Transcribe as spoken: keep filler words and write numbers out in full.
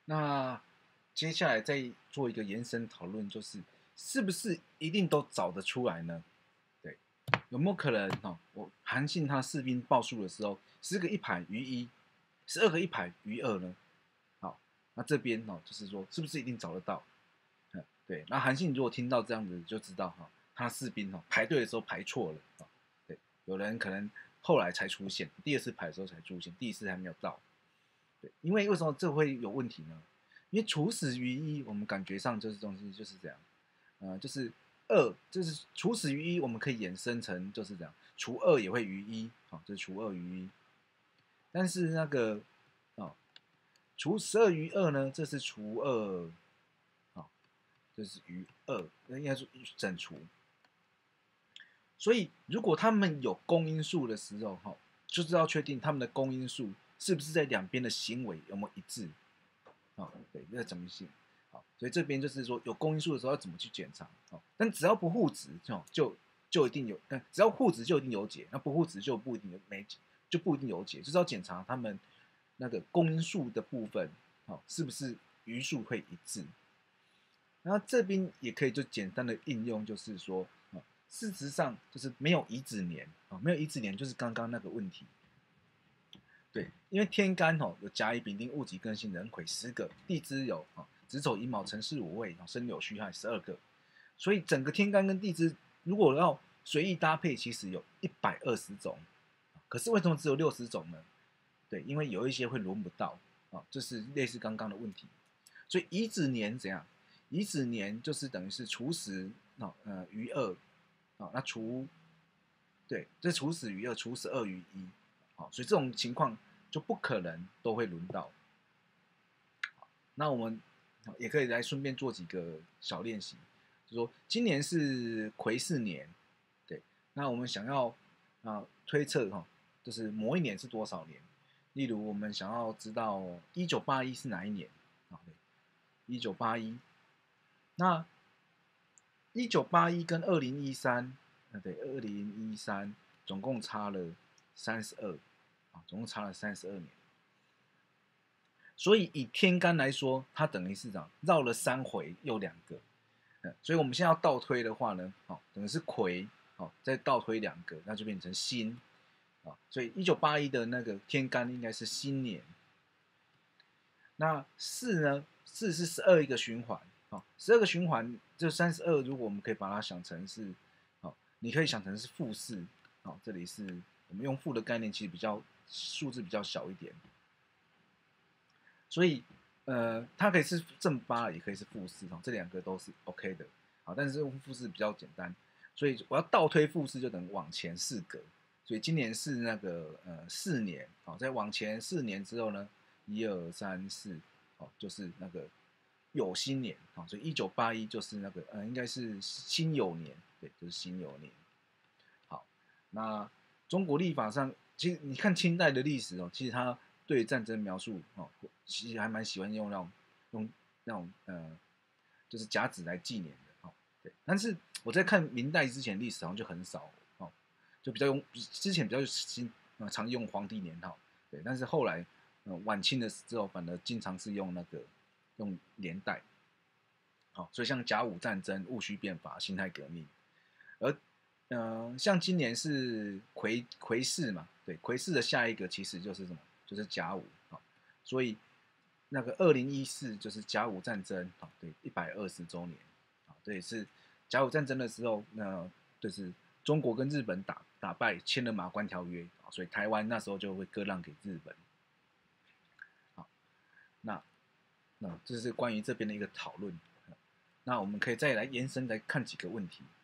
那接下来再做一个延伸讨论，就是是不是一定都找得出来呢？对，有没有可能哦？我韩信他士兵报数的时候，十个一排余一，十二个一排余二呢？好，那这边哦，就是说是不是一定找得到？嗯，对。那韩信如果听到这样子，就知道哈，他士兵哦排队的时候排错了啊。对，有人可能后来才出现，第二次排的时候才出现，第一次还没有到。对，因为为什么这会有问题呢？因为处死于一，我们感觉上就是东西就是这样，呃，就是二，就是处死于一，我们可以衍生成就是这样，除二也会于一，好、哦，就是除二于一。但是那个哦，除十二于二呢，这是除二，好、哦，这是余二，应该说整除。所以如果他们有公因数的时候，哈、哦，就是要确定他们的公因数是不是在两边的行为有没有一致。哦，对，那怎么行？好，所以这边就是说有公因数的时候要怎么去检查？哦，但只要不互质，哦，就就一定有，嗯，只要互质就一定有解，那不互质就不一定有没解，就不一定有解，就是要检查他们那个公因数的部分，哦，是不是余数会一致？然后这边也可以就简单的应用，就是说，哦，事实上就是没有乙子年，哦，没有乙子年就是刚刚那个问题。对，因为天干哦有甲乙丙丁戊己庚辛壬癸十个，地支有啊子丑寅卯辰巳午未，申酉戌亥十二个，所以整个天干跟地支如果要随意搭配，其实有一百二十种，可是为什么只有六十种呢？对，因为有一些会轮不到啊，这是类似刚刚的问题。所以乙子年怎样？乙子年就是等于是除十啊呃余二啊，那除对，这除十余二，除十二余一，好，所以这种情况就不可能都会轮到。那我们也可以来顺便做几个小练习，就说今年是癸巳年，对，那我们想要啊推测哈，就是某一年是多少年？例如我们想要知道一九八一是哪一年啊？对，一九八一，那一九八一跟二零一三，啊对，二零一三总共差了三十二，啊，总共差了三十二年。所以以天干来说，它等于是这样绕了三回又两个，嗯，所以我们现在要倒推的话呢，好、哦，等于是癸，好、哦，再倒推两个，那就变成辛，啊、哦，所以一九八一的那个天干应该是辛年。那四呢？四是十二一个循环，好、哦，十二个循环这三十二，如果我们可以把它想成是，好、哦，你可以想成是负四，好、哦，这里是我们用负的概念，其实比较数字比较小一点。所以，呃，它可以是正八，也可以是负四哈，这两个都是 OK 的，好，但是负四比较简单，所以我要倒推负四就等于往前四格，所以今年是那个呃四年，好，在往前四年之后呢，一二三四，好，就是那个有新年，好，所以一九八一就是那个呃应该是辛酉年，对，就是辛酉年，好，那中国历法上，其实你看清代的历史哦，其实它对战争描述哦，其实还蛮喜欢用那种用那种呃，就是甲子来纪年的哦。对，但是我在看明代之前历史好像就很少哦，就比较用之前比较新呃常用皇帝年号，对，但是后来呃晚清的之后，反而经常是用那个用年代，好、哦，所以像甲午战争、戊戌变法、辛亥革命，而嗯、呃，像今年是癸癸巳嘛，对，癸巳的下一个其实就是什么？就是甲午啊、哦，所以那个二零一四就是甲午战争啊、哦，对，一百二十周年啊、哦，对，是甲午战争的时候，那就是中国跟日本打打败，签了马关条约啊、哦，所以台湾那时候就会割让给日本。好、哦，那那这是关于这边的一个讨论。那我们可以再来延伸来看几个问题。